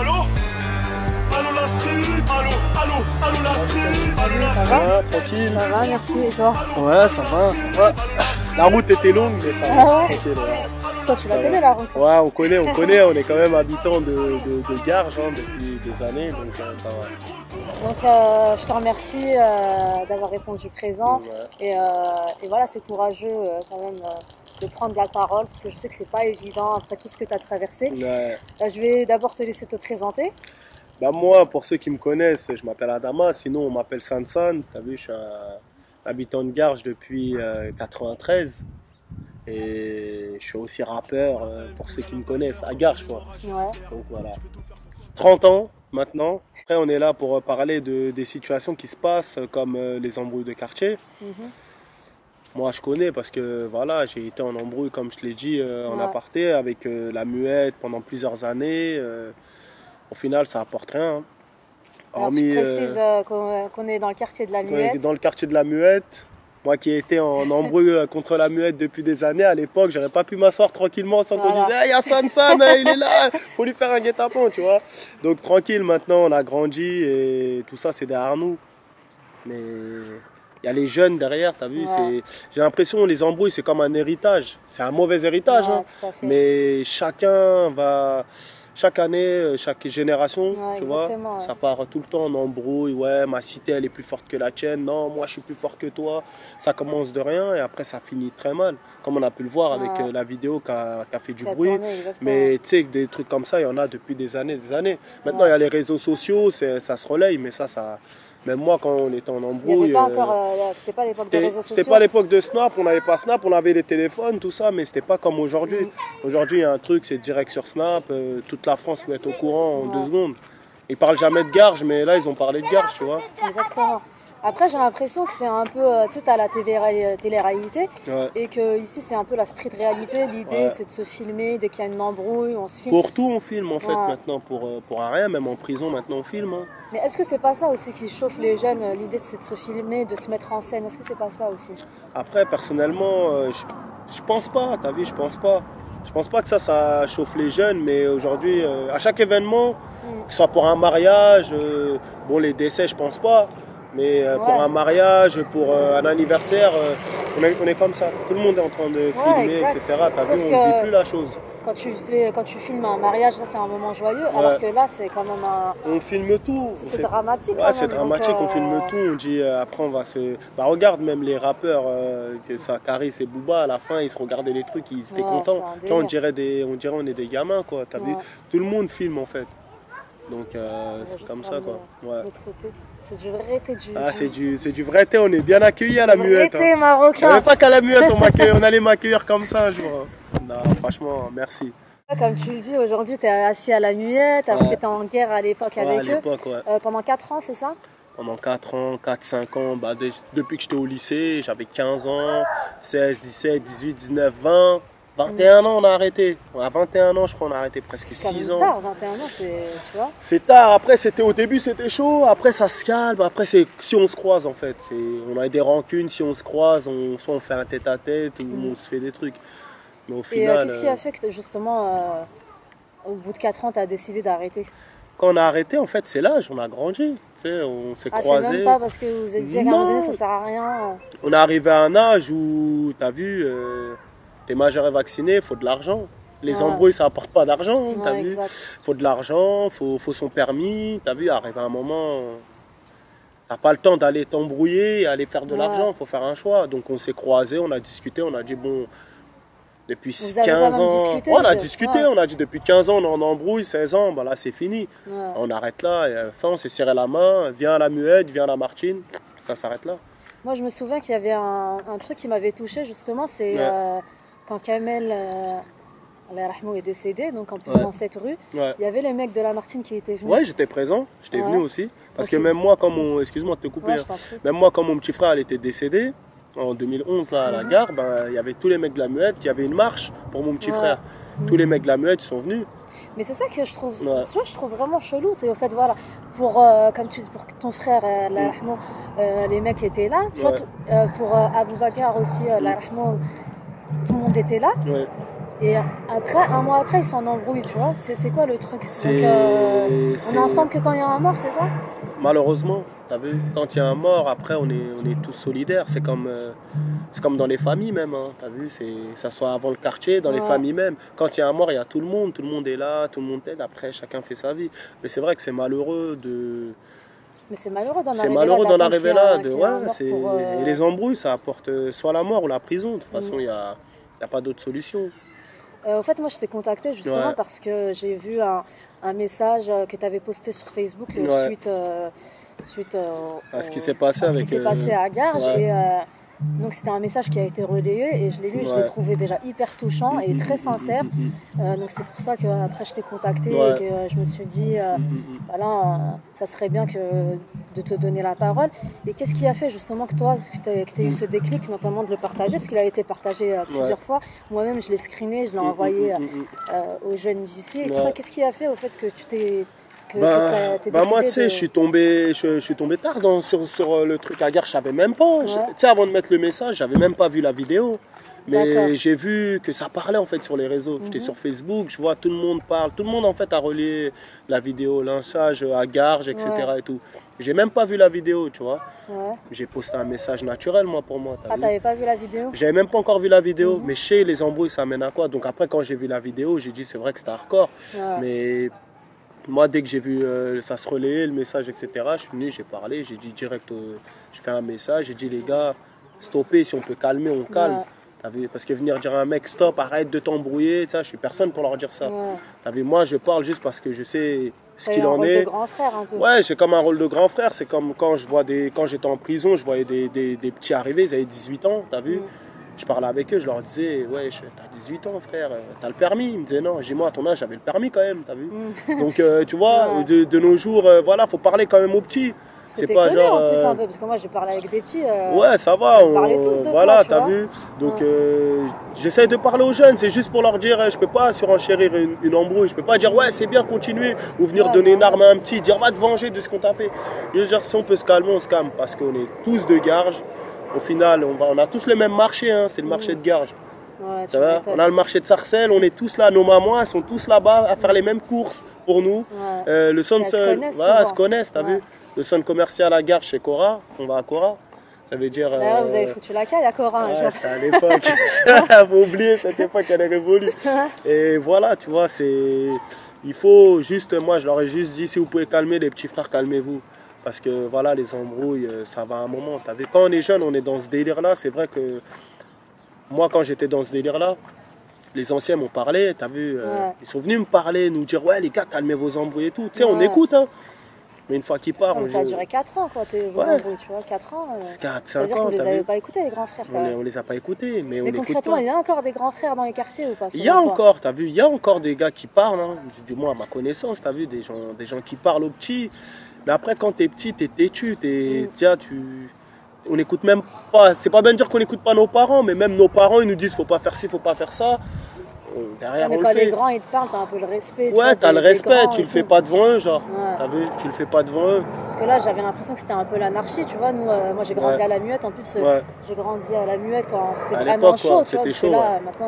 Allô? Allô la street? Allô la street? Allô la Ça street? va, tranquille. Ça va, merci. Et toi? Ouais, ça va, ça va. La route était longue, mais ça va, Ah ouais? tranquille. Ouais. Toi, tu la connais la route? Ouais, on connaît, on est quand même habitants de Garges hein, depuis des années, donc ça va. Donc, je te remercie d'avoir répondu présent. Ouais. Et voilà, c'est courageux quand même de prendre la parole parce que je sais que c'est pas évident après tout ce que tu as traversé. Ouais. Je vais d'abord te laisser te présenter. Bah moi, pour ceux qui me connaissent, je m'appelle Adama, sinon on m'appelle Sansan. T'as vu, je suis un habitant de Garges depuis 93 et je suis aussi rappeur pour ceux qui me connaissent à Garges quoi. Ouais. Donc voilà. 30 ans maintenant. Après, on est là pour parler des situations qui se passent comme les embrouilles de quartier. Mhm. Moi, je connais parce que voilà, j'ai été en embrouille, comme je te l'ai dit, en Ouais. aparté avec la Muette pendant plusieurs années. Au final, ça apporte rien. Hein. Alors, Hormis, tu précises qu'on est dans le quartier de la Muette. dans le quartier de la Muette. Moi qui ai été en embrouille contre la Muette depuis des années, à l'époque, j'aurais pas pu m'asseoir tranquillement sans qu'on Voilà. dise hey, « Y'a Sansan, il est là, faut lui faire un guet-apens », tu vois. Donc tranquille, maintenant, on a grandi et tout ça, c'est derrière nous. Mais il y a les jeunes derrière, t'as vu, Ouais. j'ai l'impression que les embrouilles, c'est comme un héritage. C'est un mauvais héritage, Ouais, hein. tout à fait. Mais chacun va... Chaque année, chaque génération, Ouais, tu vois, exactement, ouais. ça part tout le temps en embrouille. Ouais, ma cité, elle est plus forte que la tienne. Non, moi, je suis plus fort que toi. Ça commence de rien et après, ça finit très mal. Comme on a pu le voir avec Ouais. La vidéo qui a fait du Qui a bruit. tourné, exactement. Mais tu sais, des trucs comme ça, il y en a depuis des années, des années. Maintenant, il y a les réseaux sociaux, ça se relaye, mais ça... Même moi, quand on était en Il n'y embrouille... avait pas encore, c'était pas l'époque des réseaux sociaux. C'était pas l'époque de Snap, on n'avait pas Snap, on avait les téléphones, tout ça, mais c'était pas comme aujourd'hui. Aujourd'hui, il y a un truc, c'est direct sur Snap, toute la France peut être au courant en 2 secondes. Ils parlent jamais de Garges, mais là, ils ont parlé de Garges, tu vois. Exactement. Après, j'ai l'impression que c'est un peu, tu sais, t'as la télé-réalité Ouais. et que ici c'est un peu la street réalité. L'idée Ouais. c'est de se filmer dès qu'il y a une embrouille, on se filme. Pour tout, on filme en fait Ouais. maintenant, pour rien, même en prison, maintenant on filme. Hein. Mais est-ce que c'est pas ça aussi qui chauffe les jeunes? L'idée c'est de se filmer, de se mettre en scène. Est-ce que c'est pas ça aussi? Après, personnellement, je pense pas, t'as vu, je pense pas. Je pense pas que ça chauffe les jeunes, mais aujourd'hui, à chaque événement, que ce soit pour un mariage, bon, les décès, je pense pas, mais pour Ouais. un mariage, pour un anniversaire, on est comme ça. Tout le monde est en train de filmer, exact. etc. T'as Sauf vu, on que- ne vit plus la chose. Quand tu filmes un mariage, ça c'est un moment joyeux, alors que là c'est quand même un. On filme tout. C'est dramatique. Ouais, quand c'est même, dramatique, donc, on filme tout, on dit après on va se... Bah regarde même les rappeurs, ça, Caris et Booba, à la fin ils se regardaient les trucs, ils étaient Ouais, contents. c'est un Tu vois, délire. on dirait on est des gamins quoi, t'as vu. Ouais. Tout le monde filme en fait. Donc Ouais, c'est je comme serai ça quoi. Ouais. le traité. C'est du vrai thé du. Ah c'est du vrai thé, on est bien accueillis à la vrai Muette. thé Hein. Je marocain. savais pas qu'à la Muette on allait m'accueillir comme ça un jour. Hein. Non, franchement, merci. Comme tu le dis, aujourd'hui, tu es assis à la Muette, Ouais. tu étais en guerre à l'époque Ouais, avec à eux. l'époque, ouais. Pendant 4 ans, c'est ça? Pendant 4 ans, 4-5 ans, bah, depuis que j'étais au lycée, j'avais 15 ans, 16, 17, 18, 19, 20, 21 ans on a arrêté. À 21 ans je crois on a arrêté presque C'est quand 6 même ans. tard, 21 ans, tu vois? C'est tard, après au début c'était chaud, après ça se calme, après c'est si on se croise en fait. On a des rancunes, si on se croise, soit on fait un tête à tête ou on se fait des trucs. Mais au Et final, qu'est-ce qui a fait que justement, au bout de 4 ans, tu as décidé d'arrêter? quand on a arrêté en fait c'est l'âge, on a grandi, tu sais, on s'est Ah, c'est croisés. même pas parce que vous vous êtes dit qu'à un moment donné, Non. ça sert à rien. On est arrivé à un âge où, t'as vu, t'es majeur et vacciné, il faut de l'argent. Les Ouais. embrouilles, ça apporte pas d'argent, hein, t'as Ouais, vu. exact. Faut de l'argent, faut son permis, t'as vu, arrive à un moment, t'as pas le temps d'aller t'embrouiller et aller faire de Ouais. l'argent, faut faire un choix. Donc on s'est croisés, on a discuté, on a dit bon, depuis Vous avez 15 quand même ans, discuté, ouais, on a ouais. discuté, on a dit depuis 15 ans on est en embrouille, 16 ans, bah là c'est fini. Ouais. On arrête là, et à la fin on s'est serré la main, viens à la Muette, viens à la Martine, ça s'arrête là. Moi, je me souviens qu'il y avait un truc qui m'avait touché justement, c'est Ouais. quand Kamel Allah yarhamou, est décédé, donc en plus Ouais. dans cette rue, Ouais. il y avait les mecs de la Martine qui étaient venus. Ouais, j'étais présent, j'étais Ouais. venu aussi. Parce Ok. que même moi, excuse-moi de te couper, Ouais, hein. je t'en prie. Même moi, quand mon petit frère elle était décédé, en 2011, là, à la Mhm. gare, ben, il y avait tous les mecs de la Muette, il y avait une marche pour mon petit Ouais. frère. Tous les mecs de la Muette sont venus. Mais c'est ça que je trouve, Ouais. tu vois, je trouve vraiment chelou. C'est au fait, voilà, pour, pour ton frère, Allah yarhamou, les mecs étaient là. Tu vois, Ouais. pour Abou Bakar aussi, Allah yarhamou, tout le monde était là. Ouais. Et après, un mois après, ils s'en embrouillent, tu vois. C'est quoi le truc? Donc, C'est, on est ensemble que quand il y a un mort, c'est ça? malheureusement, t'as vu, quand il y a un mort, après on est tous solidaires. C'est comme dans les familles même, hein, t'as vu, ça soit avant le quartier, dans les Ouais. familles même. Quand il y a un mort, il y a tout le monde est là, tout le monde t'aide. Après, chacun fait sa vie. Mais c'est vrai que c'est malheureux de, Mais c'est malheureux d'en c'est arriver là, malheureux d'en d'attendre arriver là. De, qu'il y ait un ouais, mort pour... et les embrouilles, ça apporte soit la mort ou la prison. De toute façon, il y a pas d'autre solution. Au fait, moi, je t'ai contacté justement Ouais. parce que j'ai vu un message que tu avais posté sur Facebook Ouais. suite À ce qui s'est passé à ce qui avec. s'est passé à Garges. ouais. Et donc, c'était un message qui a été relayé et je l'ai lu et je l'ai Ouais. trouvé déjà hyper touchant et très sincère. Mm. Donc, c'est pour ça qu'après, je t'ai contacté Ouais. et que je me suis dit, Mm. voilà, ça serait bien de te donner la parole. Et qu'est-ce qui a fait justement que toi, que tu aies eu ce déclic, notamment de le partager, parce qu'il a été partagé plusieurs fois. Moi-même, je l'ai screené, je l'ai envoyé aux jeunes d'ici. Et tout Ouais. ça, qu'est-ce qui a fait au fait que tu t'es Bah moi, tu sais, je suis tombé tard sur le truc à Gare, je savais même pas. Ouais. Tu sais, avant de mettre le message, j'avais même pas vu la vidéo. D'accord. Mais j'ai vu que ça parlait en fait sur les réseaux. J'étais Mhm. sur Facebook, je vois tout le monde parle. Tout le monde en fait a relié la vidéo, lynchage à Garges, etc. Ouais. et tout. J'ai même pas vu la vidéo, tu vois. Ouais. J'ai posté un message naturel, moi, pour moi. T'as Ah, vu. t'avais pas vu la vidéo? J'avais même pas encore vu la vidéo, Mhm. mais je sais les embrouilles, ça mène à quoi. Donc après, quand j'ai vu la vidéo, j'ai dit c'est vrai que c'était hardcore. Ouais. Mais moi, dès que j'ai vu ça se relayer, le message, etc., je suis venu, j'ai parlé, j'ai dit direct, je fais un message, j'ai dit les gars, stoppez, si on peut calmer, on calme. Ouais. T'as vu, parce que venir dire à un mec stop, arrête de t'embrouiller, je suis personne pour leur dire ça. Ouais. T'as vu, moi je parle juste parce que je sais ce T'as eu qu'il un en rôle est. de grand frère un peu. Ouais, j'ai comme un rôle de grand frère, c'est comme quand quand j'étais en prison, je voyais des petits arriver, ils avaient 18 ans, t'as vu. Mm. Je parlais avec eux, je leur disais, ouais, t'as 18 ans frère, t'as le permis. Ils me disaient non, j'ai dit, moi à ton âge j'avais le permis quand même, t'as vu. Mm. Donc tu vois, Ouais. de nos jours, voilà, faut parler quand même aux petits. Parce que C'est t'es pas connu genre, en plus un peu, parce que moi j'ai parlé avec des petits. Ouais, ça va, on parlait tous de toi, voilà, tu t'as vois. vu. Donc Ouais. j'essaie de parler aux jeunes, c'est juste pour leur dire, je peux pas surenchérir une embrouille, je peux pas dire ouais c'est bien continuer ou venir Ouais, donner bah une arme à un petit, dire va te venger de ce qu'on t'a fait. Je veux dire si on peut se calmer, on se calme parce qu'on est tous de Garges. Au final, on a tous le même marché, hein, c'est le marché de Garges. Ouais, tu Ça va, m'étonnes. on a le marché de Sarcelles, on est tous là, nos mamans elles sont tous là-bas à faire les mêmes courses pour nous. Ouais. Le centre, Elles se connaissent voilà, elles souvent. se connaissent, t'as Ouais. vu. Le centre commercial à Garges chez Cora, on va à Cora. Ça veut dire. D'ailleurs, vous avez foutu la caille à Cora un Ouais, jour. c'était à l'époque. Faut oublier cette époque, elle est révolue. Et voilà, tu vois, il faut juste, moi je leur ai juste dit, si vous pouvez calmer les petits frères, calmez-vous. Parce que voilà, les embrouilles, ça va à un moment. T'as vu, quand on est jeune, on est dans ce délire-là. C'est vrai que moi, quand j'étais dans ce délire-là, les anciens m'ont parlé, t'as vu, Ouais. ils sont venus me parler, nous dire, ouais les gars, calmez vos embrouilles et tout. Tu sais, on Ouais. écoute, hein. Mais une fois qu'ils partent, Comme ça a duré 4 ans, quoi, vos Ouais. embrouilles, tu vois, 4 ans. 4, Ça veut 5 dire que ans, vous les t'as avez vu. pas écoutés, les grands frères, quand même. On les a pas écoutés, mais on Mais écoute concrètement, pas. il y a encore des grands frères dans les quartiers ou pas? Il y a selon toi encore, t'as vu, il y a encore des gars qui parlent, hein, du moins à ma connaissance, t'as vu, des gens qui parlent aux petits. Mais après, quand t'es petit, t'es têtu, tiens, on n'écoute même pas. C'est pas bien de dire qu'on n'écoute pas nos parents, mais même nos parents, ils nous disent faut pas faire ci, faut pas faire ça. Derrière, Mais on quand le les fait. grands ils te parlent, t'as un peu le respect. tu Ouais, vois, t'as le des respect, grands tu et le fais tout. pas devant eux, genre. Ouais. T'as vu, tu le fais pas devant eux. Parce que là, j'avais l'impression que c'était un peu l'anarchie, tu vois. Nous, moi, j'ai grandi Ouais. à la Muette. En plus, Ouais. j'ai grandi à la Muette quand c'est À vraiment l'époque, chaud, quoi, tu vois. c'était Parce que chaud, là, maintenant,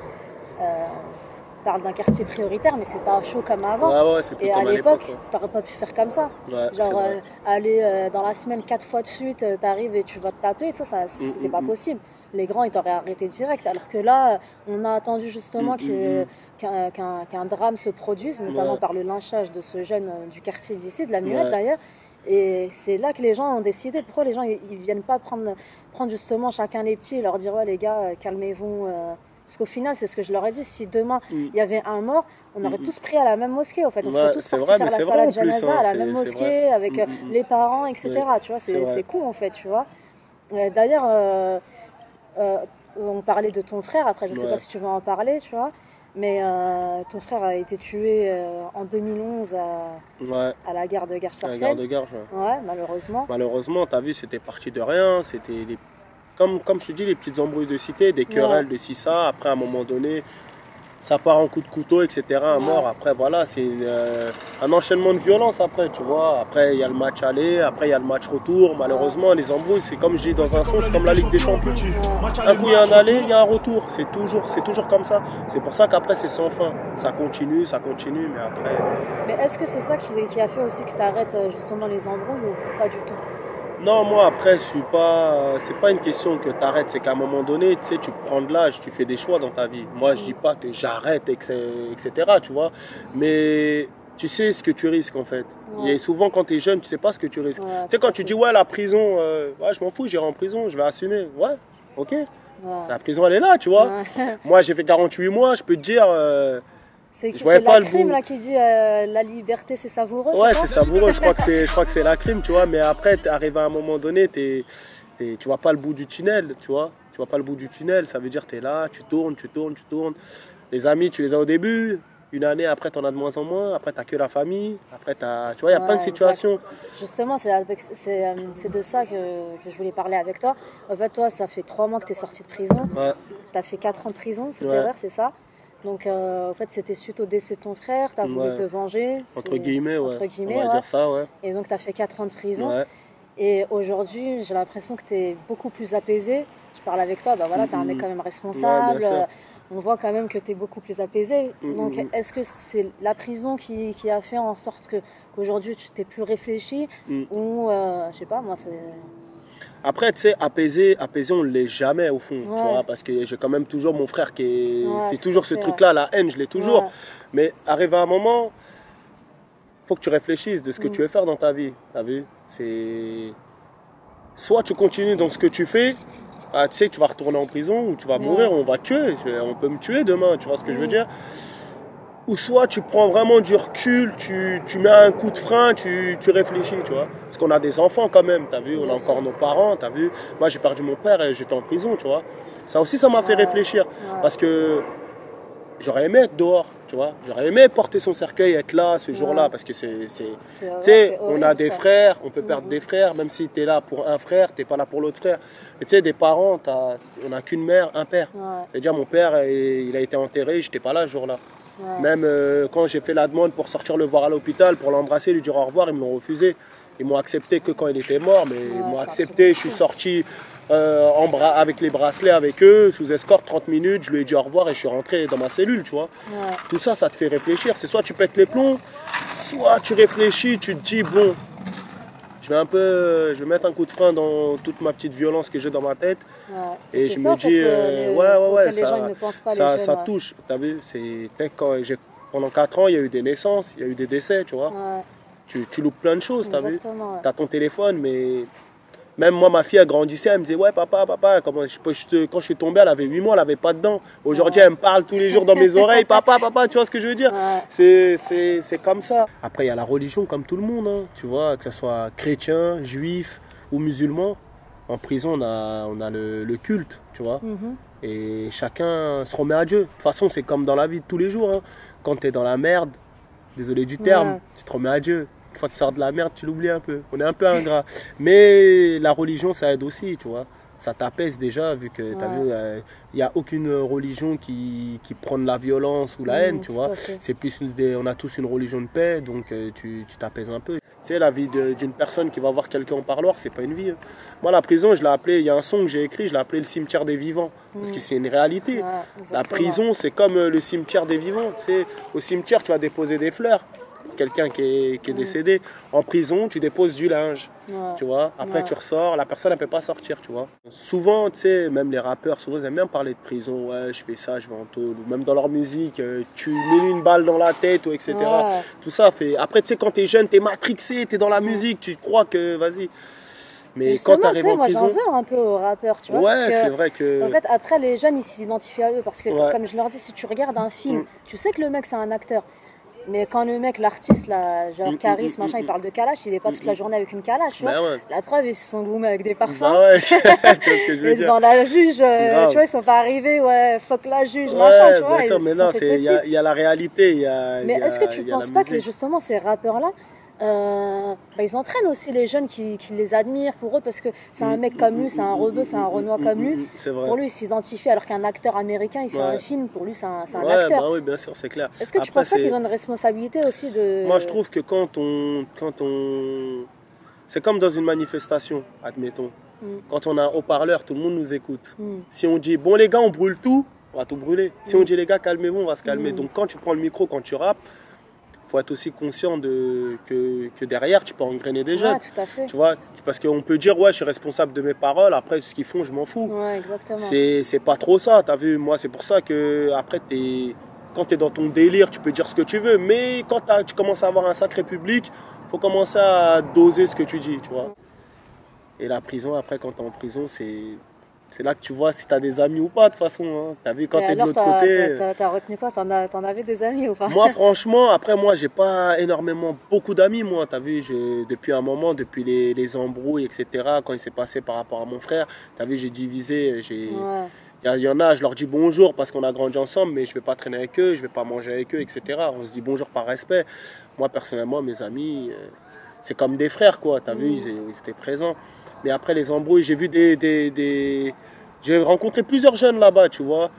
on parle d'un quartier prioritaire, mais c'est pas chaud comme avant. Ouais, ouais, c'est plus Et à comme à l'époque, l'époque. t'aurais pas pu faire comme ça. Ouais, c'est Genre, vrai. aller dans la semaine 4 fois de suite, t'arrives et tu vas te taper, ça c'était pas possible. Les grands, ils t'auraient arrêté direct. Alors que là, on a attendu justement qu'un drame se produise, notamment Ouais. par le lynchage de ce jeune du quartier d'ici, de la Muette Ouais. d'ailleurs. Et c'est là que les gens ont décidé. Pourquoi les gens ils viennent pas prendre justement chacun les petits et leur dire ouais les gars calmez-vous. Parce qu'au final c'est ce que je leur ai dit. Si demain il y avait un mort, on aurait tous prié à la même mosquée. En fait, on serait Ouais, tous c'est partis vrai, faire mais la c'est vrai salade en plus, janaza hein, à la c'est- même c'est mosquée vrai. avec les parents, etc. Tu vois, c'est vrai. c'est con en fait, tu vois. D'ailleurs, on parlait de ton frère. Après, je sais Ouais. pas si tu veux en parler, tu vois. Mais ton frère a été tué en 2011 Ouais, à la gare de à la gare Garches-Sarcelles. de Garges, ouais. Ouais, malheureusement. Malheureusement, t'as vu, c'était parti de rien. C'était comme je te dis, les petites embrouilles de cité, des querelles de ci, ça. Après, à un moment donné, ça part en coup de couteau, etc. à mort. Après, voilà, c'est un enchaînement de violence après, tu vois. Après, il y a le match aller, après, il y a le match retour. Malheureusement, les embrouilles, c'est comme je dis dans un son, c'est comme la Ligue des Champions. Un coup, il y a un aller, il y a un retour. C'est toujours comme ça. C'est pour ça qu'après, c'est sans fin. Ça continue, mais après... Mais est-ce que c'est ça qui a fait aussi que tu arrêtes justement les embrouilles ou pas du tout? Non, moi après, je suis pas. C'est pas une question que tu arrêtes, c'est qu'à un moment donné, tu sais, tu prends de l'âge, tu fais des choix dans ta vie. Moi, je dis pas que j'arrête, etc., tu vois. Mais tu sais ce que tu risques en fait. Ouais. Et souvent, quand tu es jeune, tu sais pas ce que tu risques. Ouais, tu sais, quand tu dis, ouais, la prison, ouais, je m'en fous, j'irai en prison, je vais assumer. Ouais, ok. Ouais. La prison, elle est là, tu vois. Ouais. Moi, j'ai fait 48 mois, je peux te dire. C'est je voyais pas la le crime bout. là qui dit la liberté c'est savoureux. Ouais, c'est c'est ça savoureux, je crois que c'est la crime, tu vois. Mais après, arrivé à un moment donné, tu vois pas le bout du tunnel, tu vois. Tu vois pas le bout du tunnel, ça veut dire que tu es là, tu tournes. Les amis, tu les as au début. Une année, après, tu en as de moins en moins. Après, tu n'as que la famille. Après, tu vois, il y a plein de situations. Exact. Justement, c'est de ça que je voulais parler avec toi. En fait, toi, ça fait 3 mois que tu es sorti de prison. Ouais. Tu as fait 4 ans de prison, c'est Ouais. erreur, c'est ça. Donc, en fait, c'était suite au décès de ton frère. Tu as voulu te venger. Entre guillemets, ouais. Entre guillemets, on va dire ça, ouais. Et donc, tu as fait 4 ans de prison. Ouais. Et aujourd'hui, j'ai l'impression que tu es beaucoup plus apaisé. Je parle avec toi, bah voilà, tu es un mec quand même responsable. Ouais, on voit quand même que tu es beaucoup plus apaisé. Donc, est-ce que c'est la prison qui a fait en sorte qu'aujourd'hui tu t'es plus réfléchi ou, je sais pas, moi, c'est... Après, tu sais, apaisé, on ne l'est jamais au fond, tu Ouais. vois, parce que j'ai quand même toujours mon frère qui est... Ouais, c'est toujours ce vrai. truc-là, la haine, je l'ai toujours. Ouais. Mais arrivé à un moment, faut que tu réfléchisses de ce que tu veux faire dans ta vie, t'as vu? C'est... Soit tu continues dans ce que tu fais, ah, tu sais que tu vas retourner en prison ou tu vas mourir, on va te tuer, on peut me tuer demain, tu vois ce que je veux dire? Ou soit tu prends vraiment du recul, tu mets un coup de frein, tu réfléchis, tu vois. Parce qu'on a des enfants quand même, t'as vu, on a encore nos parents, t'as vu. Moi j'ai perdu mon père et j'étais en prison, tu vois. Ça aussi, ça m'a fait réfléchir. Parce que j'aurais aimé être dehors, tu vois. J'aurais aimé porter son cercueil, être là ce jour-là, parce que tu sais, on a des frères, on peut perdre des frères, même si tu es là pour un frère, tu n'es pas là pour l'autre frère. Mais tu sais, des parents, on n'a qu'une mère, un père. Ouais. C'est-à-dire, mon père, il a été enterré, j'étais pas là ce jour-là. Ouais. Même quand j'ai fait la demande pour sortir le voir à l'hôpital, pour l'embrasser, lui dire au revoir, ils me l'ont refusé. Ils m'ont accepté que quand il était mort, mais ils m'ont accepté, je suis sorti avec les bracelets avec eux, sous escorte, 30 minutes, je lui ai dit au revoir et je suis rentré dans ma cellule, tu vois. Ouais. Tout ça, ça te fait réfléchir. C'est soit tu pètes les plombs, soit tu réfléchis, tu te dis, bon, je vais mettre un coup de frein dans toute ma petite violence que j'ai dans ma tête. Ouais. Et je ça, me en fait, dis, les gens ils ne pensent pas, les jeunes, ça touche. T'as vu, pendant 4 ans, il y a eu des naissances, il y a eu des décès, tu vois. Ouais. Tu loupes plein de choses, t'as vu. Exactement, ouais. T'as ton téléphone, mais même moi, ma fille, elle grandissait, elle me disait, ouais, papa, quand je suis tombé, elle avait 8 mois, elle n'avait pas de dents. Aujourd'hui, elle me parle tous les jours dans mes oreilles, papa, tu vois ce que je veux dire? Ouais. C'est comme ça. Après, il y a la religion, comme tout le monde, hein, tu vois, que ce soit chrétien, juif ou musulman. En prison, on a le culte, tu vois. Et chacun se remet à Dieu. De toute façon, c'est comme dans la vie de tous les jours. Hein. Quand tu es dans la merde, désolé du terme, tu te remets à Dieu. Une fois que tu sors de la merde, tu l'oublies un peu. On est un peu ingrat. Mais la religion, ça aide aussi, tu vois. Ça t'apaise déjà, vu que tu as vu, il n'y a aucune religion qui prône la violence ou la haine, tu vois. C'est plus on a tous une religion de paix, donc tu t'apaises un peu. Tu sais, la vie d'une personne qui va voir quelqu'un en parloir, c'est pas une vie. Hein. Moi, la prison, je l'ai appelé, il y a un son que j'ai écrit, je l'ai appelé le cimetière des vivants. Parce que c'est une réalité. La prison, c'est comme le cimetière des vivants. Tu sais, au cimetière, tu vas déposer des fleurs. Quelqu'un qui est décédé. En prison, tu déposes du linge, tu vois. Après, tu ressors, la personne, elle ne peut pas sortir, tu vois. Souvent, tu sais, même les rappeurs, souvent, ils aiment bien parler de prison. Ouais, je fais ça, je vais en tôle. Ou même dans leur musique, tu mets une balle dans la tête, ou etc. Tout ça fait... Après, tu sais, quand tu es jeune, tu es matrixé, tu es dans la musique, tu crois que, vas-y. Mais justement, quand tu arrives en prison... moi, j'en veux un peu aux rappeurs, tu vois. Ouais, parce que, c'est vrai que... En fait, après, les jeunes, ils s'identifient à eux. Parce que, comme je leur dis, si tu regardes un film, tu sais que le mec, c'est un acteur. Mais quand le mec, l'artiste, là, genre Caris, machin, il parle de Kalash, il est pas toute la journée avec une Kalash, tu vois. La preuve, ils se sont goumés avec des parfums. Tu vois ce que je veux et dire. devant la juge, tu vois, ils sont pas arrivés, fuck la juge, machin, tu vois. Bien sûr, mais non, il y a la réalité. Mais est-ce que tu penses pas que justement ces rappeurs-là, Ils entraînent aussi les jeunes qui les admirent pour eux parce que c'est un mec comme lui, c'est un rebeu, c'est un Renoir comme lui. C'est vrai. Pour lui, il s'identifie alors qu'un acteur américain, il fait un film, pour lui, c'est un Ouais, acteur. bah oui, bien sûr, c'est clair. Est-ce que tu penses pas qu'ils ont une responsabilité aussi de... Moi, je trouve que quand on... C'est comme dans une manifestation, admettons. Quand on a un haut-parleur, tout le monde nous écoute. Si on dit, bon les gars, on brûle tout, on va tout brûler. Si on dit, les gars, calmez-vous, on va se calmer. Donc quand tu prends le micro, quand tu rappes, il faut être aussi conscient que derrière, tu peux engrainer des jeunes. Ouais, tout à fait. Tu vois, parce qu'on peut dire, ouais, je suis responsable de mes paroles, après, ce qu'ils font, je m'en fous. Ouais, exactement. C'est pas trop ça, t'as vu. Moi, c'est pour ça que, après, quand tu es dans ton délire, tu peux dire ce que tu veux. Mais quand tu commences à avoir un sacré public, faut commencer à doser ce que tu dis, tu vois. Et la prison, après, quand tu es en prison, c'est là que tu vois si tu as des amis ou pas, de toute façon. Hein. Tu as vu, quand tu es de l'autre côté... T'as retenu quoi? T'en avais des amis ou pas? Moi, franchement, après, moi, j'ai pas énormément beaucoup d'amis, moi. Tu as vu, depuis un moment, depuis les embrouilles, etc., quand il s'est passé par rapport à mon frère, tu as vu, j'ai divisé, Il y en a, je leur dis bonjour parce qu'on a grandi ensemble, mais je ne vais pas traîner avec eux, je ne vais pas manger avec eux, etc. On se dit bonjour par respect. Moi, personnellement, mes amis, c'est comme des frères, quoi. Tu as vu, ils étaient présents. Mais après les embrouilles, j'ai vu j'ai rencontré plusieurs jeunes là-bas, tu vois,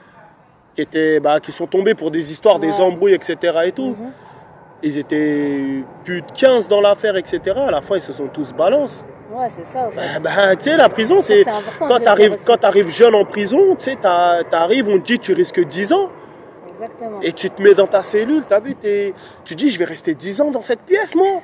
qui sont tombés pour des histoires, des embrouilles, etc. et tout. Ils étaient plus de 15 dans l'affaire, etc. À la fin, ils se sont tous balance. Ouais, c'est ça, au fait. Tu sais, la prison, c'est quand tu arrives jeune en prison, tu sais, t'arrives, on te dit, tu risques 10 ans. Exactement. Et tu te mets dans ta cellule, t'as vu, tu dis, je vais rester 10 ans dans cette pièce, moi.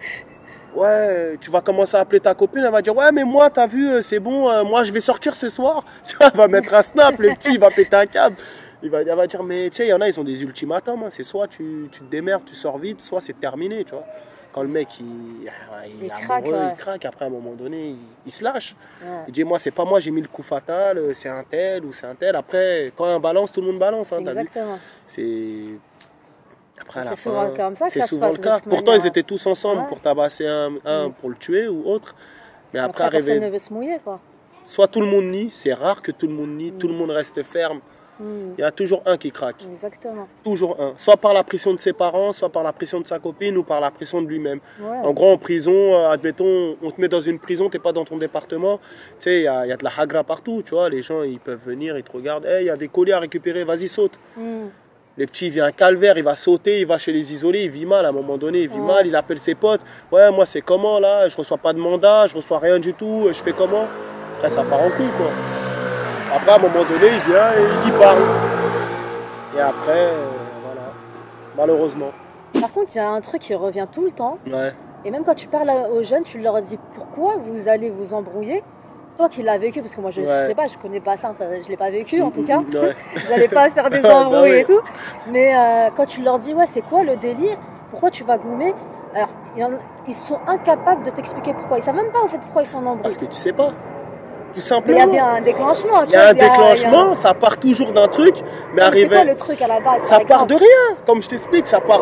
Ouais, tu vas commencer à appeler ta copine, elle va dire, ouais, mais moi, t'as vu, c'est bon, moi, je vais sortir ce soir. Tu vois, elle va mettre un snap, le petit, il va péter un câble. Elle va dire, mais tu sais, il y en a, ils ont des ultimatums. Hein. C'est soit tu te démerdes, tu sors vite, soit c'est terminé, tu vois. Quand le mec, il craque, il craque, après, à un moment donné, il se lâche. Ouais. Il dit, moi, c'est pas moi, j'ai mis le coup fatal, c'est un tel ou c'est un tel. Après, quand on balance, tout le monde balance. Hein, exactement. Après, c'est souvent comme ça que ça se souvent passe. Le cas. Pourtant, ils étaient tous ensemble pour tabasser un pour le tuer ou autre. Mais après personne ne veut se mouiller, quoi. Soit tout le monde nie, c'est rare que tout le monde nie, tout le monde reste ferme. Il y a toujours un qui craque. Exactement. Toujours un. Soit par la pression de ses parents, soit par la pression de sa copine ou par la pression de lui-même. Ouais. En gros, en prison, admettons, on te met dans une prison, t'es pas dans ton département. Tu sais, il y a de la hagra partout, tu vois. Les gens, ils peuvent venir, ils te regardent. Hey, il y a des colis à récupérer, vas-y, saute. Les petits, il vient un calvaire, il va sauter, il va chez les isolés, il vit mal à un moment donné, il vit mal, il appelle ses potes. Ouais, moi, c'est comment là? Je reçois pas de mandat, je reçois rien du tout, je fais comment? Après, ça part en couille, quoi. Après, à un moment donné, il vient et il parle. Et après, voilà, malheureusement. Par contre, il y a un truc qui revient tout le temps. Ouais. Et même quand tu parles aux jeunes, tu leur dis pourquoi vous allez vous embrouiller. Toi qui l'as vécu, parce que moi je sais pas, je connais pas ça, enfin, je l'ai pas vécu en tout cas. J'allais pas faire des embrouilles et tout. Mais quand tu leur dis, ouais, c'est quoi le délire? Pourquoi tu vas goumer? Alors, ils sont incapables de t'expliquer pourquoi. Ils savent même pas en fait pourquoi ils sont en embrouille. Parce que tu sais pas. Tout simplement. Mais il y a bien un déclenchement. Il y a un déclenchement, ça part toujours d'un truc, mais arriver. C'est quoi le truc à la base? Ça part de rien, comme je t'explique, ça part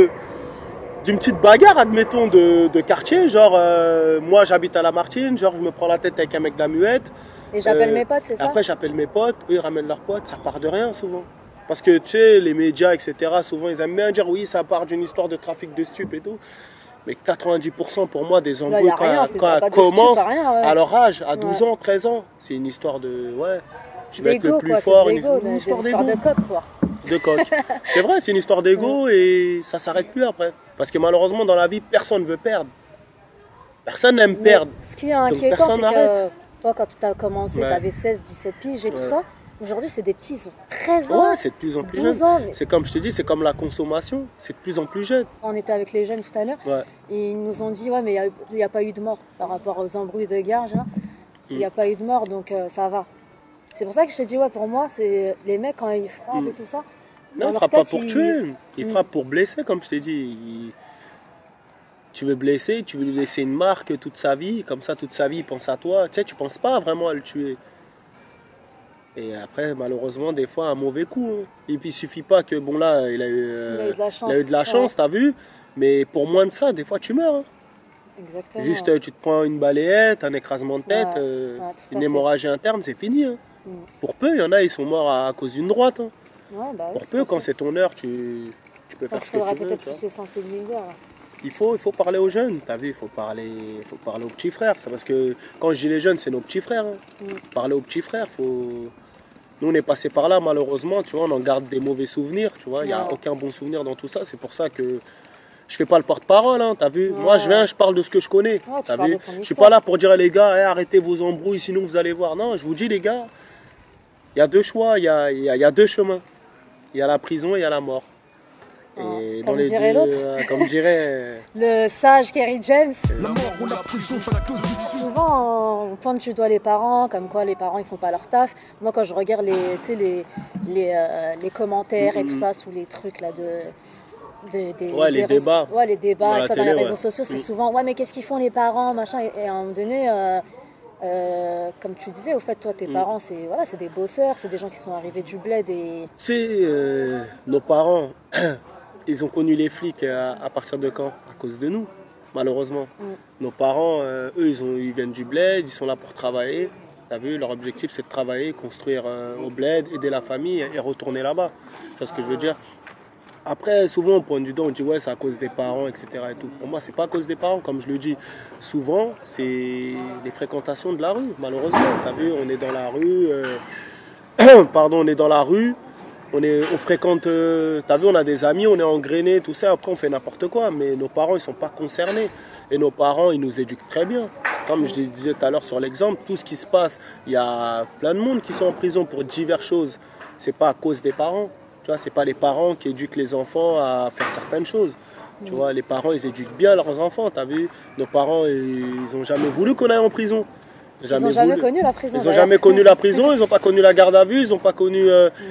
d'une petite bagarre, admettons, de quartier. Genre, moi j'habite à Lamartine, genre je me prends la tête avec un mec de la Muette. Et j'appelle mes potes, c'est ça? Après j'appelle mes potes, eux ils ramènent leurs potes, ça part de rien souvent. Parce que tu sais, les médias, etc., souvent ils aiment bien dire oui, ça part d'une histoire de trafic de stupes et tout. Mais 90% pour moi des embrouilles quand elles commencent à leur âge, à 12 ans, 13 ans, c'est une histoire de je vais être le plus fort, une histoire d'ego. De coq, quoi. De coq. C'est vrai, c'est une histoire d'ego et ça s'arrête plus après. Parce que malheureusement dans la vie, personne ne veut perdre. Personne n'aime perdre. Ce qui est inquiétant, c'est que toi quand tu as commencé, tu avais 16, 17 piges et tout ça. Aujourd'hui, c'est des petits, ils ont 13 ans. Ouais, c'est de plus en plus jeune. C'est comme je te dis, c'est comme la consommation, c'est de plus en plus jeune. On était avec les jeunes tout à l'heure, et ils nous ont dit, ouais, mais il n'y a pas eu de mort par rapport aux embrouilles de gare, il n'y a pas eu de mort, donc ça va. C'est pour ça que je te dis, ouais, pour moi, c'est les mecs, quand ils frappent et tout ça. Non, ils ne frappent pas pour tuer, ils frappent pour blesser, comme je t'ai dit. Tu veux blesser, tu veux lui laisser une marque toute sa vie, comme ça, toute sa vie, il pense à toi. Tu sais, tu ne penses pas vraiment à le tuer. Et après, malheureusement, des fois, un mauvais coup. Hein. Et puis, il suffit pas que, bon, là, il a eu de la chance, t'as vu. Mais pour moins de ça, des fois, tu meurs. Hein. Exactement. Juste, tu te prends une balayette, un écrasement de tête, une hémorragie interne, c'est fini. Hein. Pour peu, il y en a, ils sont morts à cause d'une droite. Hein. Pour peu, quand c'est ton heure, tu peux faire ce que tu veux. Il faudra peut-être plus les sensibiliser. il faut parler aux jeunes, t'as vu, il faut parler aux petits frères. C'est parce que quand je dis les jeunes, c'est nos petits frères. Hein. Parler aux petits frères, nous on est passé par là malheureusement, tu vois, on en garde des mauvais souvenirs, tu vois, il n'y a aucun bon souvenir dans tout ça, c'est pour ça que je fais pas le porte-parole, hein, t'as vu. Moi je viens, je parle de ce que je connais, t'as vu. Je suis pas là pour dire les gars, arrêtez vos embrouilles sinon vous allez voir. Non, je vous dis les gars, il y a deux choix, il y a deux chemins. Il y a la prison et il y a la mort. Et comme dirait l'autre. Comme dirait le sage Kerry James. La mort ou la prison, pas la cause ici. Souvent, on pointe du doigt les parents, comme quoi les parents ils font pas leur taf. Moi, quand je regarde les commentaires et tout ça sous les trucs là les débats. Ouais, les débats, Dans et ça, télé, dans les réseaux sociaux, c'est souvent mais qu'est-ce qu'ils font les parents, machin. Et à un moment donné, comme tu disais, au fait, toi, tes parents, c'est des bosseurs, c'est des gens qui sont arrivés du bled et. Tu sais, nos parents, ils ont connu les flics à partir de quand? À cause de nous, malheureusement. Nos parents, eux, ils viennent du bled, ils sont là pour travailler. T'as vu, leur objectif, c'est de travailler, construire au bled, aider la famille et retourner là-bas. Tu vois ce que je veux dire? Après, souvent, on pointe du doigt, on dit ouais, c'est à cause des parents, etc. Et tout. Pour moi, c'est pas à cause des parents, comme je le dis. Souvent, c'est les fréquentations de la rue, malheureusement. T'as vu, on est dans la rue, on est dans la rue, on fréquente, t'as vu, on a des amis, on est engrainé, tout ça. Après, on fait n'importe quoi, mais nos parents, ils sont pas concernés. Et nos parents, ils nous éduquent très bien. Comme je disais tout à l'heure sur l'exemple, tout ce qui se passe, il y a plein de monde qui sont en prison pour diverses choses. C'est pas à cause des parents. Tu vois, c'est pas les parents qui éduquent les enfants à faire certaines choses. Tu vois, les parents, ils éduquent bien leurs enfants, t'as vu. Nos parents, ils ont jamais voulu qu'on aille en prison. Ils n'ont jamais connu la prison. Ils n'ont jamais connu la prison, ils n'ont pas connu la garde à vue, ils n'ont pas connu...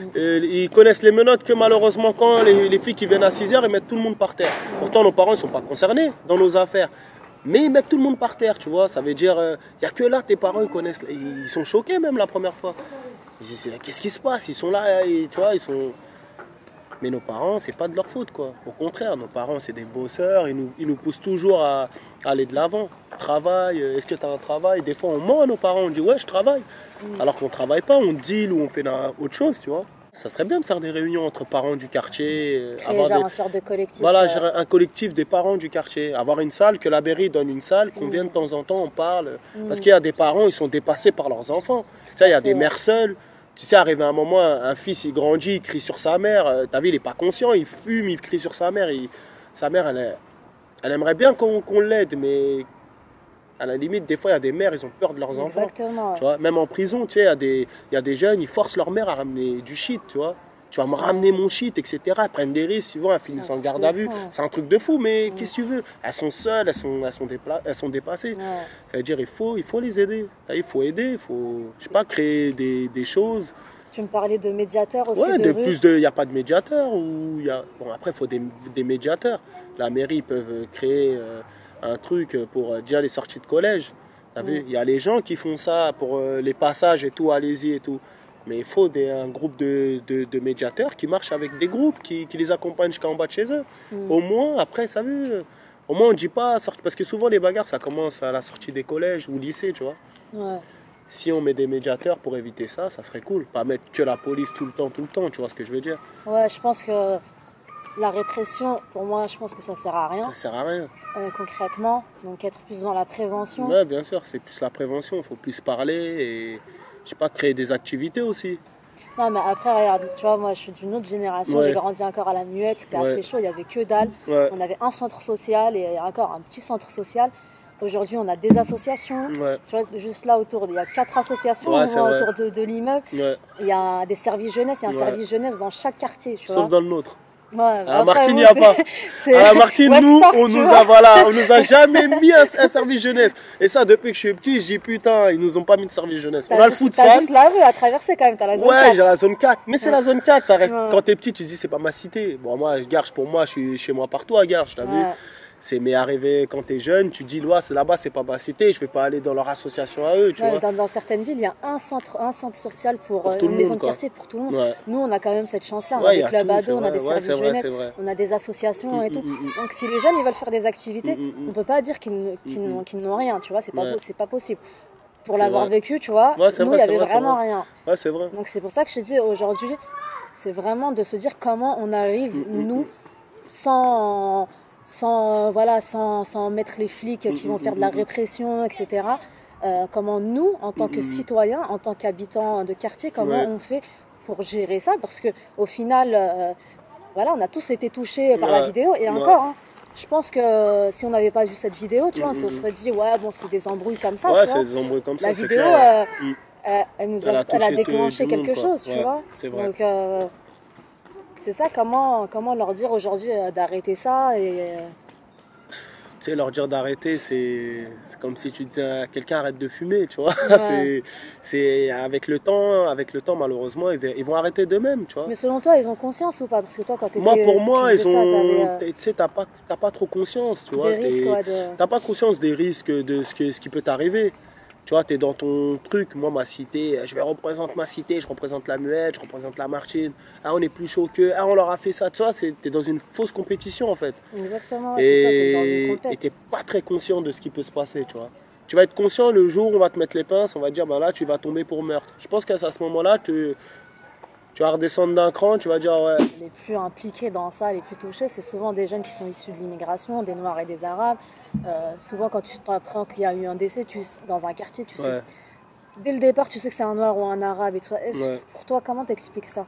ils connaissent les menottes que malheureusement quand les filles qui viennent à 6h, ils mettent tout le monde par terre. Pourtant, nos parents, ils ne sont pas concernés dans nos affaires. Mais ils mettent tout le monde par terre, tu vois. Ça veut dire, il n'y a que là, tes parents, ils connaissent... Ils sont choqués même la première fois. Ils disent, qu'est-ce qui se passe? Ils sont là, tu vois, ils sont... Mais nos parents, c'est pas de leur faute, quoi. Au contraire, nos parents, c'est des bosseurs. Ils nous poussent toujours à aller de l'avant. Travail, est-ce que tu as un travail? Des fois, on ment à nos parents, on dit ouais, je travaille. Alors qu'on travaille pas, on deal ou on fait autre chose, tu vois. Ça serait bien de faire des réunions entre parents du quartier. Avoir une sorte de collectif. Voilà, un collectif des parents du quartier. Avoir une salle, que la mairie donne une salle, qu'on vienne de temps en temps, on parle. Parce qu'il y a des parents, ils sont dépassés par leurs enfants. Tu sais, il y a des mères seules. Tu sais, arrivé à un moment, un fils, il grandit, il crie sur sa mère. Ta vie, il n'est pas conscient, il fume, il crie sur sa mère. Sa mère, elle aimerait bien qu'on l'aide, mais à la limite, des fois, il y a des mères, ils ont peur de leurs enfants. Exactement. Tu vois, même en prison, tu sais, il y a des jeunes, ils forcent leur mère à ramener du shit, tu vois. Tu vas me ramener mon shit, etc. Elles prennent des risques, souvent, elles finissent en garde à vue. C'est un truc de fou, mais qu'est-ce que tu veux? Elles sont seules, elles sont dépassées. Ça veut dire il faut les aider. Il faut aider, il faut, je sais pas, créer des choses. Tu me parlais de médiateurs aussi. Ouais, il n'y a pas de médiateurs. Bon, après, il faut des médiateurs. La mairie, ils peuvent créer un truc pour déjà les sorties de collège. T'as vu? Il y a les gens qui font ça pour les passages et tout, allez-y et tout. Mais il faut un groupe de médiateurs qui marchent avec des groupes, qui les accompagnent jusqu'en bas de chez eux. Au moins, après, ça veut. Au moins, on ne dit pas. Parce que souvent, les bagarres, ça commence à la sortie des collèges ou lycées, tu vois. Ouais. Si on met des médiateurs pour éviter ça, ça serait cool. Pas mettre que la police tout le temps, tu vois ce que je veux dire? Ouais, je pense que la répression, pour moi, je pense que ça sert à rien. Ça sert à rien. Concrètement, donc être plus dans la prévention. Ouais, bien sûr, c'est plus la prévention. Il faut plus parler et, je sais pas, créer des activités aussi. Non, mais après, regarde, tu vois, moi, je suis d'une autre génération. J'ai grandi encore à la Muette, c'était assez chaud, il n'y avait que dalle. On avait un centre social et encore un petit centre social. Aujourd'hui, on a des associations. Tu vois, juste là autour, il y a 4 associations autour de l'immeuble. Il y a des services jeunesse, il y a un service jeunesse dans chaque quartier. Tu vois. Sauf dans le nôtre. Ouais, à Martine, il n'y a pas. À Martine, on nous a jamais mis un service jeunesse. Et ça, depuis que je suis petit, je dis putain, ils nous ont pas mis de service jeunesse. On a le futsal. T'as juste la rue à traverser quand même, t'as la zone 4. Ouais, j'ai la zone 4. Mais c'est la zone 4, ça reste. Quand t'es petit, tu te dis c'est pas ma cité. Bon, moi, Garches, pour moi, je suis chez moi partout à Garches, t'as vu. Mais arrivé quand t'es jeune, tu dis là-bas c'est pas ma cité, je vais pas aller dans leur association à eux, tu vois. Dans certaines villes, il y a un centre social pour une maison de quartier pour tout le monde. Nous, on a quand même cette chance-là. On a des clubs ados, on a des services jeunesse, on a des associations et tout. Donc si les jeunes ils veulent faire des activités, on peut pas dire qu'ils n'ont rien, tu vois. C'est pas possible. Pour l'avoir vécu, tu vois, nous il y avait vraiment rien. Ouais, c'est vrai. Donc c'est pour ça que je te dis aujourd'hui, c'est vraiment de se dire comment on arrive nous sans sans mettre les flics qui vont faire de la répression, etc. Comment nous, en tant que citoyens, en tant qu'habitants de quartier, comment on fait pour gérer ça? Parce qu'au final, on a tous été touchés par la vidéo, et encore, hein, je pense que si on n'avait pas vu cette vidéo, tu vois, on se serait dit, ouais, bon, c'est des embrouilles comme ça, tu vois. C'est des embrouilles comme ça, la vidéo, elle a déclenché quelque chose, tu vois. C'est vrai. Donc, c'est ça, comment leur dire aujourd'hui d'arrêter ça et... Tu sais, leur dire d'arrêter, c'est comme si tu disais à quelqu'un arrête de fumer, tu vois. Ouais. C'est avec le temps, malheureusement, ils vont arrêter d'eux-mêmes, tu vois. Mais selon toi, ils ont conscience ou pas? Parce que toi, quand Pour moi, tu ils faisais ont. ça, Tu sais, t'as pas trop conscience, tu vois. des risques, T'as pas conscience des risques de ce qui peut t'arriver. Tu vois, tu es dans ton truc, moi ma cité, je représente ma cité, je représente la Muette, je représente la Martine. Ah, on est plus chaud qu'eux, ah, on leur a fait ça, tu vois, tu es dans une fausse compétition en fait. Exactement, c'est ça, t'es dans une compète. Et tu n'es pas très conscient de ce qui peut se passer, tu vois. Tu vas être conscient le jour où on va te mettre les pinces, on va te dire, ben là, tu vas tomber pour meurtre. Je pense qu'à ce moment-là, tu vas redescendre d'un cran, tu vas dire, ouais. Les plus impliqués dans ça, les plus touchés, c'est souvent des jeunes qui sont issus de l'immigration, des Noirs et des Arabes. Souvent, quand tu t'apprends qu'il y a eu un décès dans un quartier, tu sais, dès le départ, tu sais que c'est un Noir ou un Arabe. Et tout ça. Pour toi, comment t'expliques ça?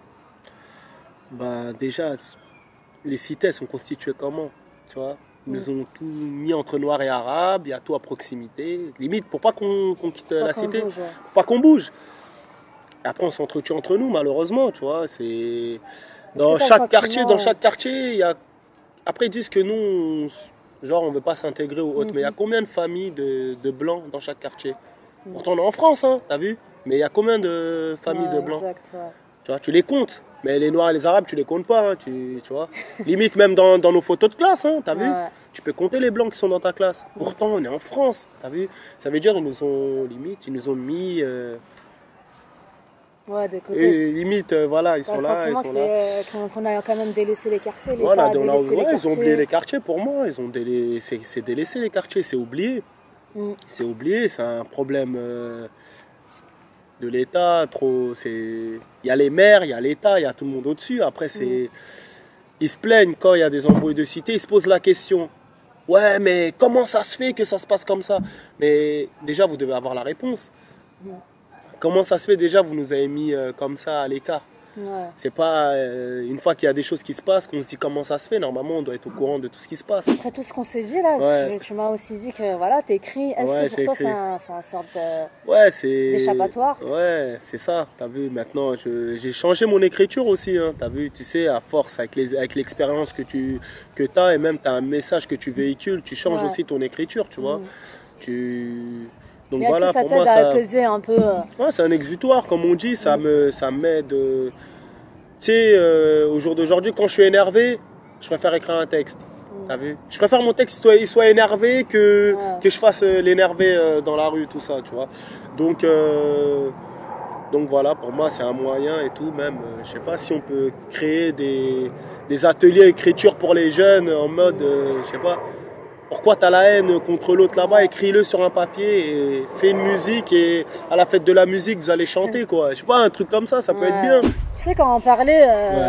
Ben, déjà, les cités sont constituées comment, tu vois? Ils nous ont tout mis entre Noirs et Arabes, il y a tout à proximité. Limite, pour pas qu'on quitte la cité, pour pas qu'on bouge. Après, on s'entretue entre nous, malheureusement, tu vois. C'est dans chaque quartier, il y a. Après, ils disent que nous, on veut pas s'intégrer ou autre. Mais il y a combien de familles de blancs dans chaque quartier? Pourtant, on est en France, hein, t'as vu? Mais il y a combien de familles de blancs? Exact, Tu vois, tu les comptes. Mais les Noirs et les Arabes, tu les comptes pas, hein, tu vois. Limite, même dans nos photos de classe, hein, t'as vu? Tu peux compter les blancs qui sont dans ta classe. Pourtant, on est en France, t'as vu? Ça veut dire qu'ils nous ont mis. De côté. Et limite, ils sont là. Qu'on a quand même délaissé les quartiers. Ils ont oublié les quartiers pour moi. C'est délaissé les quartiers, c'est oublié. C'est oublié, c'est un problème de l'État. Il y a les maires, il y a l'État, il y a tout le monde au-dessus. Après, ils se plaignent quand il y a des embrouilles de cité, ils se posent la question. Ouais, mais comment ça se fait que ça se passe comme ça? Mais déjà, vous devez avoir la réponse. Comment ça se fait déjà, vous nous avez mis comme ça à l'écart? C'est pas une fois qu'il y a des choses qui se passent qu'on se dit comment ça se fait. Normalement, on doit être au courant de tout ce qui se passe. Après tout ce qu'on s'est dit là, tu m'as aussi dit que voilà, t'écris. Est-ce que pour toi c'est un sorte d'échappatoire? Ouais, c'est ça. T'as vu, maintenant j'ai changé mon écriture aussi. Hein, t'as vu, tu sais, à force avec l'expérience que t'as et même t'as un message que tu véhicules, tu changes aussi ton écriture, tu vois. Donc mais est-ce que ça t'aide à apaiser un peu Ouais, c'est un exutoire, comme on dit, ça m'aide. Tu sais, au jour d'aujourd'hui, quand je suis énervé, je préfère écrire un texte. T'as vu? Je préfère mon texte soit énervé que je fasse l'énervé dans la rue, tout ça, tu vois. Donc voilà, pour moi, c'est un moyen et tout. Même, je sais pas si on peut créer des ateliers d'écriture pour les jeunes en mode, je sais pas. Pourquoi tu as la haine contre l'autre là-bas? Écris-le sur un papier et fais une musique et à la fête de la musique, vous allez chanter, quoi. Je sais pas, un truc comme ça peut être bien. Tu sais, quand on parlait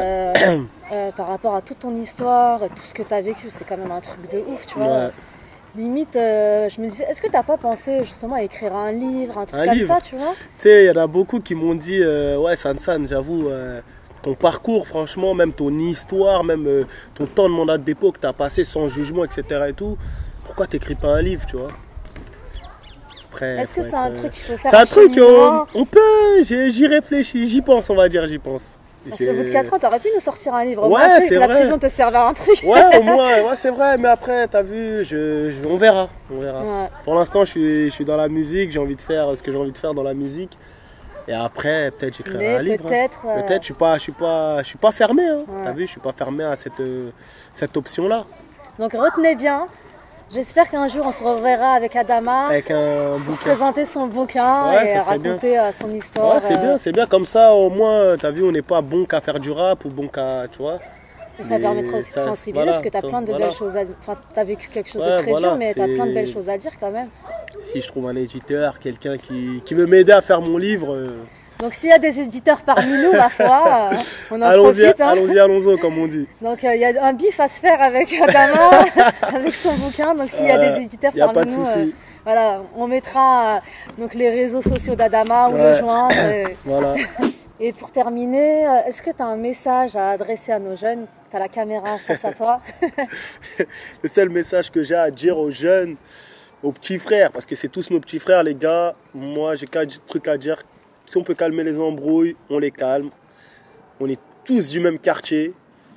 par rapport à toute ton histoire, tout ce que tu as vécu, c'est quand même un truc de ouf, tu vois. Limite, je me disais, est-ce que tu n'as pas pensé justement à écrire un livre, un truc comme ça, tu vois? Tu sais, il y en a beaucoup qui m'ont dit, ouais, San, j'avoue... ton parcours, franchement, même ton histoire, même ton temps de mandat de dépôt que tu as passé sans jugement, etc. et tout, pourquoi tu n'écris pas un livre, tu vois? Est-ce que c'est un truc qu'il faut faire? C'est un truc, on peut, j'y réfléchis, j'y pense, on va dire, j'y pense. Parce qu'au bout de 4 ans, tu aurais pu nous sortir un livre. Ouais, c'est vrai. La prison te servait à un truc. Ouais, au moins, ouais, c'est vrai, mais après, t'as vu, on verra. Ouais. Pour l'instant, je suis dans la musique, j'ai envie de faire ce que j'ai envie de faire dans la musique. Et après, peut-être j'écrirai un livre. Peut-être, je suis pas fermé. Hein. T'as vu, je suis pas fermé à cette option-là. Donc retenez bien. J'espère qu'un jour on se reverra avec Adama. Avec un bouquin. Pour présenter son bouquin et raconter son histoire. Ouais, c'est bien. Comme ça, au moins, t'as vu, on n'est pas bon qu'à faire du rap ou bon qu'à, tu vois. Et ça permettra aussi de sensibiliser parce que tu as plein de belles choses à dire. Enfin, tu as vécu quelque chose de très dur, mais tu as plein de belles choses à dire quand même. Si je trouve un éditeur, quelqu'un qui veut m'aider à faire mon livre, Donc s'il y a des éditeurs parmi nous, ma foi, on en Allons-y, profite. Hein. allons-y, allons-y, comme on dit. Donc il y a un bif à se faire avec Adama, avec son bouquin. Donc s'il y a des éditeurs Il n'y a pas parmi de nous, souci. voilà, on mettra donc les réseaux sociaux d'Adama ou le joindre. Voilà. Et pour terminer, est-ce que tu as un message à adresser à nos jeunes? Tu as la caméra face à toi. Le seul message que j'ai à dire aux jeunes, aux petits frères, parce que c'est tous nos petits frères, les gars, moi j'ai qu'un truc à dire. Si on peut calmer les embrouilles, on les calme. On est tous du même quartier.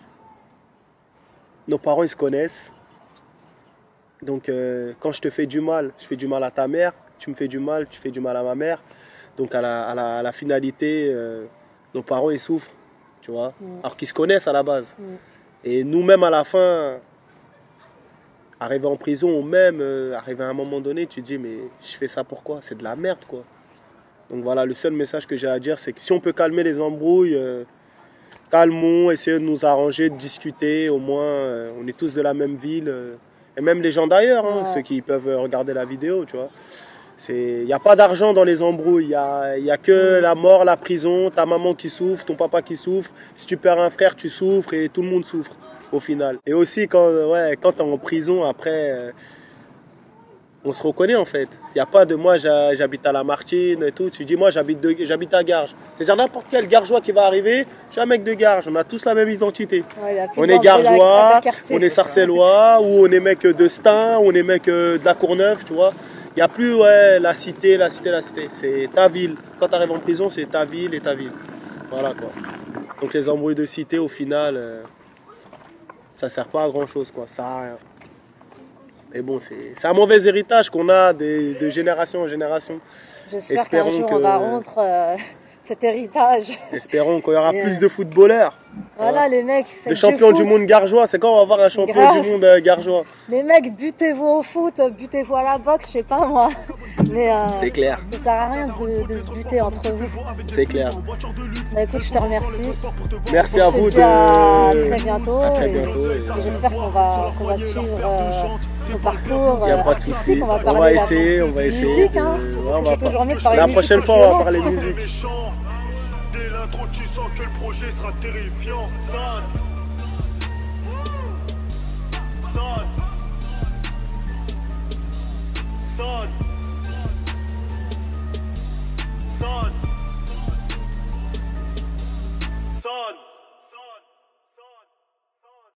Nos parents, ils se connaissent. Donc quand je te fais du mal, je fais du mal à ta mère. Tu me fais du mal, tu fais du mal à ma mère. Donc à la finalité, nos parents, ils souffrent, tu vois. Alors qu'ils se connaissent à la base. Et nous-mêmes, à la fin, arriver en prison ou même arriver à un moment donné, tu te dis, mais je fais ça pourquoi? C'est de la merde, quoi. Donc voilà, le seul message que j'ai à dire, c'est que si on peut calmer les embrouilles, calmons, essayons de nous arranger, de discuter. Au moins, on est tous de la même ville. Et même les gens d'ailleurs, hein, ceux qui peuvent regarder la vidéo, tu vois. Il n'y a pas d'argent dans les embrouilles. Il y a que la mort, la prison, ta maman qui souffre, ton papa qui souffre. Si tu perds un frère, tu souffres et tout le monde souffre au final. Et aussi, quand tu es en prison, après... on se reconnaît en fait. Il n'y a pas de moi j'habite à Lamartine et tout. Tu dis moi j'habite à Garges. C'est-à-dire n'importe quel Gargeois qui va arriver, je suis un mec de Garges. On a tous la même identité. On est Gargeois, on est Sarcellois, ou on est mec de Stein, ou on est mec de la Courneuve, tu vois. Il n'y a plus la cité. C'est ta ville. Quand tu arrives en prison, c'est ta ville et ta ville. Voilà quoi. Donc les embrouilles de cité au final, ça ne sert pas à grand chose quoi. Ça sert à rien. Mais bon, c'est un mauvais héritage qu'on a de génération en génération. J'espère qu'un jour on va rompre cet héritage. Espérons qu'il y aura plus de footballeurs. Voilà, les mecs. De champions du monde gargeois. C'est quand on va avoir un champion du monde gargeois? Les mecs, butez-vous au foot, butez-vous à la boxe, je sais pas moi. Mais c'est clair. Ça sert à rien de se buter entre vous. C'est clair. Bah, écoute, je te remercie. Merci à vous. À très bientôt. À très bientôt. Et j'espère qu'on va suivre ton parcours. Il n'y a pas de souci. On va essayer. Musique, hein. C'est toujours mieux de parler la musique. Prochaine fois, on va parler musique. Dès l'intro, tu sens que le projet sera terrifiant.